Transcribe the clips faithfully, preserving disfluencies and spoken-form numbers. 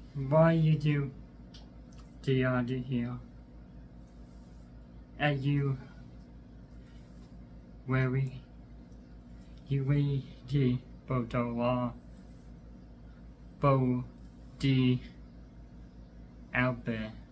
Why you do the other here? Are you very you very the Bodola Bo the Albert?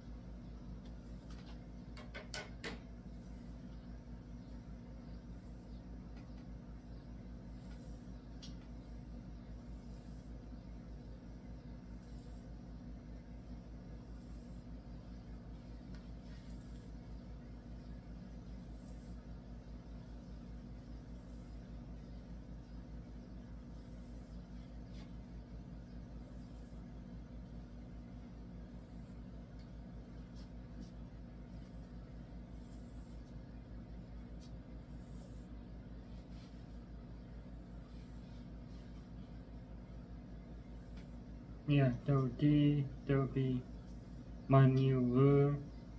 Yeah, so this will be my new word.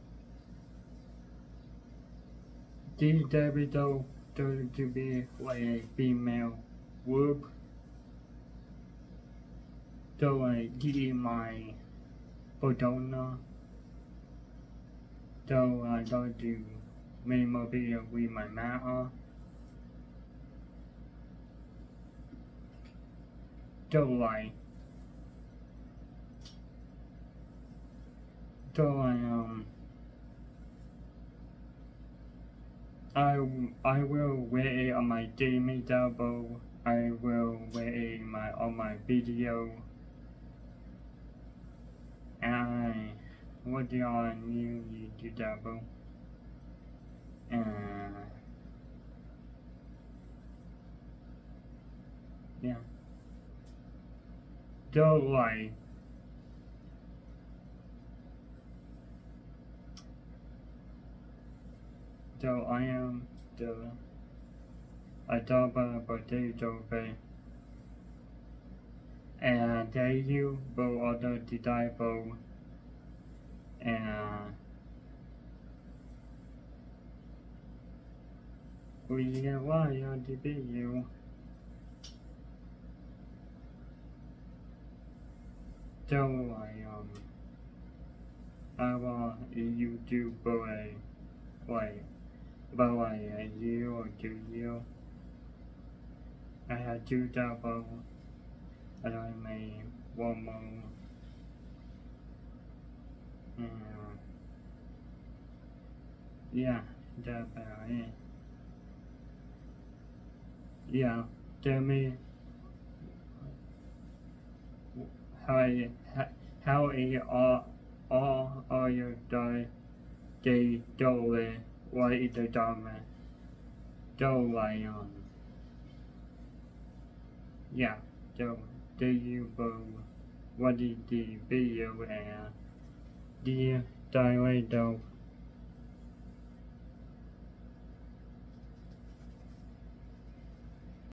This Davido to, to be like a female word. So I give my persona. So I got to make more video with my mouth. So like so I um I I will wear it on my daily double. I will wear it my on my video. And I what do I new YouTube double? And yeah. So like so I am the I talk about potato bay and they you both other disciple and we get why on the video so I um I want a YouTube boy like about like a year or two years. I had two double and I made one more and yeah, that's about it. Yeah, tell me how I, how it all all of your day they do it what is the document do like um yeah so do you both what is the video and the director